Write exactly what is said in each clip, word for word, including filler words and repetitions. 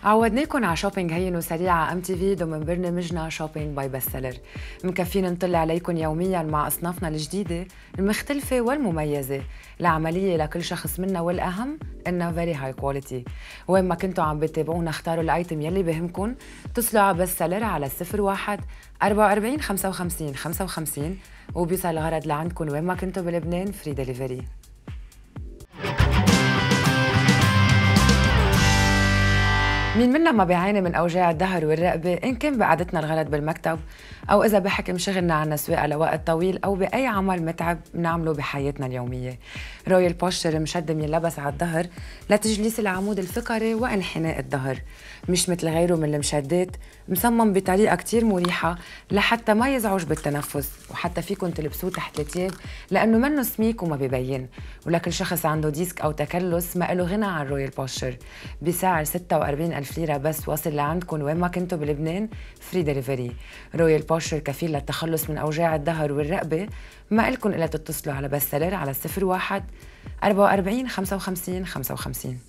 عودناكم على شوبينج هين وسريع على ام تي في ضمن برنامجنا شوبينج باي بستسيلر. مكفينا نطل عليكم يوميا مع اصنافنا الجديده المختلفه والمميزه لعمليه لكل شخص منا، والاهم انها فيري هاي كواليتي. وين ما كنتوا عم بتابعونا اختاروا الايتم يلي بهمكم، اتصلوا على بستسيلر على صفر واحد أربعة وأربعين خمسة وخمسين خمسة وخمسين وبيوصل الغرض لعندكم وين ما كنتوا بلبنان فري دليفري. مين منا ما بيعاني من أوجاع الظهر والرقبة، إن كان بقعدتنا الغلط بالمكتب أو إذا بحكم شغلنا عنا سواقة لوقت طويل أو بأي عمل متعب بنعمله بحياتنا اليومية. رويال بوستشر مشدم ينلبس على الظهر لتجليس العمود الفقري وانحناء الظهر، مش مثل غيره من المشدات، مصمم بطريقة كتير مريحة لحتى ما يزعج بالتنفس، وحتى فيكن تلبسوه تحت الثياب لأنه منه سميك وما ببين. ولكل شخص عنده ديسك أو تكلس ما له غنى عن رويال بوستشر، بسعر ستة وأربعين ألف ليرة بس، واصل لعندكم وين ما كنتوا بلبنان فري دليفري. رويال بوستشر كفيل للتخلص من أوجاع الظهر والرقبة. ما إلكن إلا تتصلوا على بستسيلر على صفر واحد أربعة وأربعين خمسة وخمسين خمسة وخمسين.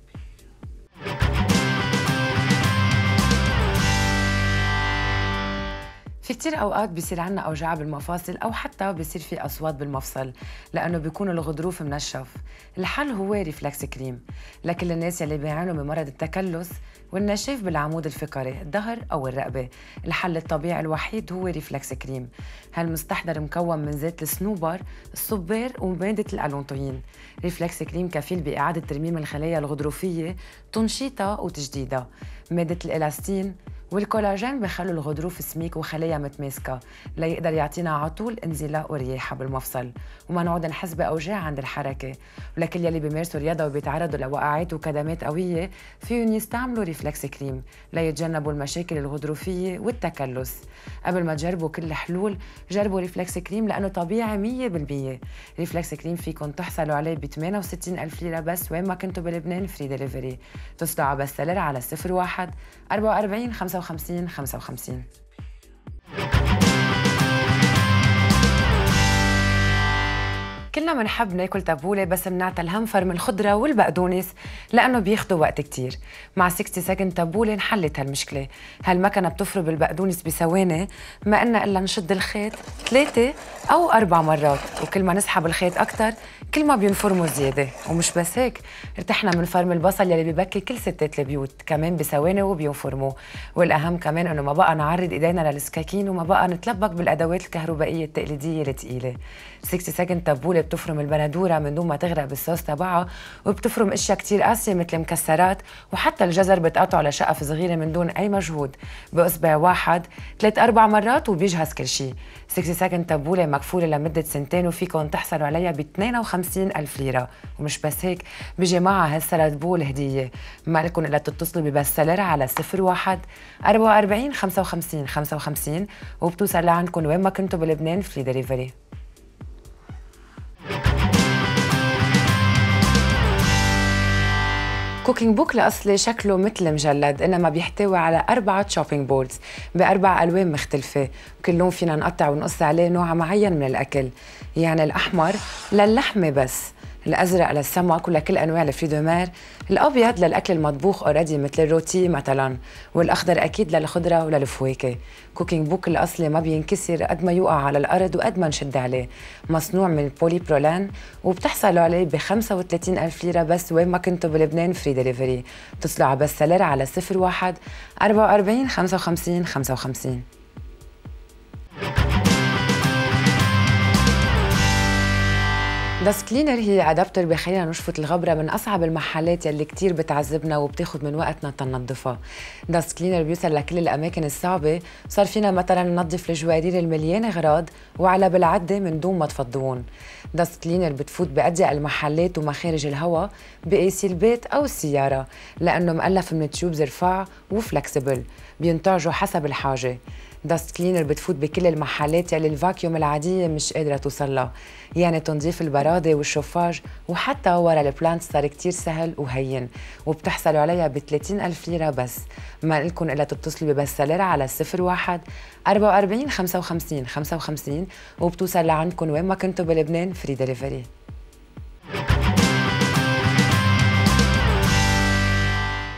في كتير أوقات بيصير عنا أوجاع بالمفاصل أو حتى بيصير في أصوات بالمفصل لأنه بيكون الغضروف منشف. الحل هو ريفلكس كريم لكل الناس يلي بيعانوا من مرض التكلس والنشاف بالعمود الفقري الظهر أو الرقبة. الحل الطبيعي الوحيد هو ريفلكس كريم. هالمستحضر مكون من زيت الصنوبر، الصبار ومادة الألونتوين. ريفلكس كريم كفيل بإعادة ترميم الخلايا الغضروفية، تنشيطها وتجديدها. مادة الإلاستين والكولاجين بخلوا الغضروف سميك وخلايا متماسكة ليقدر يعطينا على طول انزلاق ورياحة بالمفصل وما نعود نحس بأوجاع عند الحركة. ولكل يلي بيمارسوا رياضة وبيتعرضوا لوقعات وكدمات قوية فيهم يستعملوا ريفلكس كريم ليتجنبوا المشاكل الغضروفية والتكلس. قبل ما تجربوا كل الحلول جربوا ريفلكس كريم لأنه طبيعي مية بالمية. ريفلكس كريم فيكم تحصلوا عليه ب ثمانية وستين ألف ليرة بس وين ما كنتوا بلبنان فري دليفري. اتصلوا على بستسيلر على صفر واحد أربعة وأربعين خمسة وخمسين خمسة وخمسين. كلنا منحب ناكل تبولة بس منعطى الهنفر من الخضرة والبقدونس لأنه بياخدوا وقت كتير. مع ستين سكند تبولة انحلت هالمشكلة. هالمكنة بتفرم البقدونس بثواني، ما قلنا إلا نشد الخيط ثلاثة أو أربع مرات، وكل ما نسحب الخيط أكتر كل ما بينفرموا زيادة. ومش بس هيك، ارتحنا من فرم البصل يلي ببكي كل ستات البيوت كمان بثواني وبينفرموا. والأهم كمان إنه ما بقى نعرض إيدينا للسكاكين وما بقى نتلبك بالأدوات الكهربائية التقليدية الثقيلة. ستين سكند تبولة بتفرم البندورة من دون ما تغرق بالصوص تبعها، وبتفرم اشياء كتير قاسية مثل مكسرات، وحتى الجزر بتقطعه لشقف صغيرة من دون أي مجهود بإصبع واحد ثلاث أربع مرات وبيجهز كل شيء. ستين سكند تبولة مكفولة لمدة سنتين وفيكم تحصلوا عليها ب اثنين وخمسين ألف ليرة. ومش بس هيك، بيجي معها هالسلد بول هدية. ما لكم إلا تتصلوا ببستسيلر على صفر واحد أربعة وأربعين خمسة وخمسين خمسة وخمسين وبتوصل لعندكم وين ما كنتوا بلبنان فري دليفري. كوكينج بوك الأصلي شكله مثل مجلد، إنما بيحتوي على أربعة شوبينج بوردز بأربع ألوان مختلفة، وكل لون فينا نقطع ونقص عليه نوع معين من الأكل. يعني الأحمر للحمة بس، الأزرق للسمك ولكل أنواع الفريدومير، الأبيض للأكل المطبوخ أوريدي مثل الروتي مثلا، والأخضر أكيد للخضرة وللفواكه. كوكينج بوك الأصلي ما بينكسر قد ما يوقع على الأرض وقد ما نشد عليه، مصنوع من البولي برولان وبتحصلوا عليه ب خمسة وثلاثين ألف ليرة بس وين ما كنتوا بلبنان فري دليفري. اتصلوا على بستسيلر على صفر واحد أربعة وأربعين خمسة وخمسين خمسة وخمسين. داست كلينر هي ادابتر بخلينا نشفط الغبره من اصعب المحلات يلي كتير بتعذبنا وبتاخد من وقتنا تنظفها. داست كلينر بيوصل لكل الاماكن الصعبه، صار فينا مثلا ننظف الجوارير المليانه اغراض وعلى بالعده من دون ما تفضوهم. داست كلينر بتفوت باضيق المحلات ومخارج الهواء بقيس البيت او السياره لانه مؤلف من تيوبز رفاع وفلكسبل بينتعجوا حسب الحاجه. داست كلينر بتفوت بكل المحلات يلي الفاكيوم العادية مش قادرة توصلها، يعني تنظيف البرادة والشوفاج وحتى ورا البلانت صار كتير سهل وهين، وبتحصلوا عليها ب ثلاثين ألف ليرة بس. ما لكم إلا تتصلوا ببستسيلر على صفر واحد أربعة وأربعين خمسة وخمسين خمسة وخمسين وبتوصل لعندكم وين ما كنتوا بلبنان فري دليفري.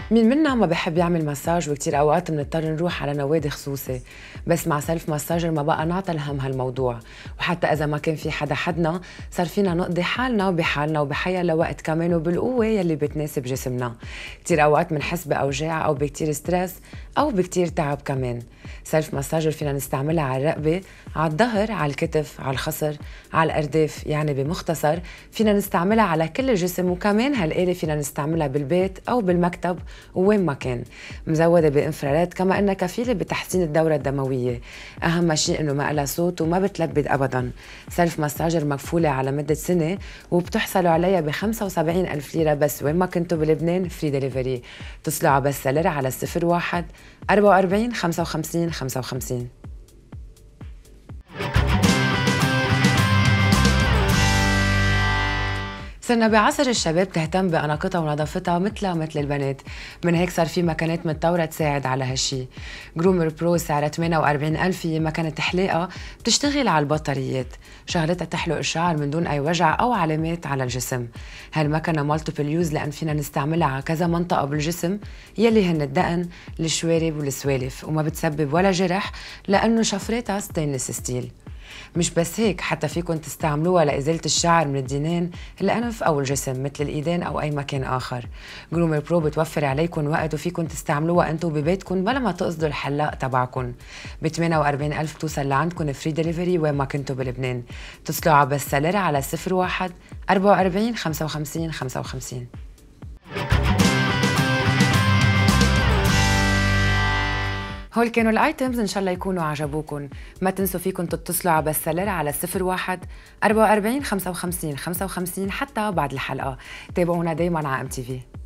مين منا ما بحب يعمل مساج، وكتير اوقات بنضطر نروح على نوادي خصوصي، بس مع سيلف مساجر ما بقى نعطى الهم هالموضوع. وحتى اذا ما كان في حدا حدنا صار فينا نقضي حالنا بحالنا وبحيا لوقت كمان وبالقوه يلي بتناسب جسمنا. كتير اوقات بنحس باوجاع او بكتير ستريس او بكتير تعب كمان. سيلف مساجر فينا نستعملها على الرقبه، على الظهر، على الكتف، على الخصر، على الارداف، يعني بمختصر فينا نستعملها على كل الجسم. وكمان هالآلة فينا نستعملها بالبيت او بالمكتب وين ما كان. مزوده بانفراريد، كما انها كفيله بتحسين الدوره الدمويه. اهم شيء انه ما لها صوت وما بتلبد ابدا. سيلف مساجر مكفوله على مده سنه، وبتحصلوا عليها ب خمسة وسبعين ألف ليره بس وين ما كنتوا بلبنان، فري دليفري. اتصلوا على بس سلر على صفر واحد أربعة وأربعين خمسة وخمسين خمسة وخمسين. صرنا بعصر الشباب تهتم بأناقتها ونظافتها مثلها مثل البنات، من هيك صار في مكانات متطورة تساعد على هالشي. جرومر برو سعرها ثمانية وأربعين ألف، هي مكنة حلاقة بتشتغل على البطاريات، شغلتها تحلق الشعر من دون أي وجع أو علامات على الجسم. هالمكنة مالتيبل يوز لأن فينا نستعملها على كذا منطقة بالجسم يلي هن الدقن، الشوارب والسوالف، وما بتسبب ولا جرح لأنه شفراتها ستينلس ستيل. مش بس هيك، حتى فيكن تستعملوها لإزالة الشعر من الدينين، الأنف أو الجسم مثل الإيدين أو أي مكان آخر. جرومر برو بتوفر عليكم وقت، وفيكن تستعملوها أنتو ببيتكن بلا ما تقصدوا الحلاق تبعكن. ب ثمانية وأربعين ألف بتوصل لعندكن فري دليفري وين ما كنتوا بلبنان. اتصلوا على بس سلر على صفر واحد أربعة وأربعين خمسة وخمسين خمسة وخمسين. هول كانوا الايتمز، ان شاء الله يكونوا عجبوكم. ما تنسوا فيكم تتصلوا على بس سلر على صفر واحد أربعة وأربعين خمسة وخمسين خمسة وخمسين حتى بعد الحلقه. تابعونا دايما على ام تي في.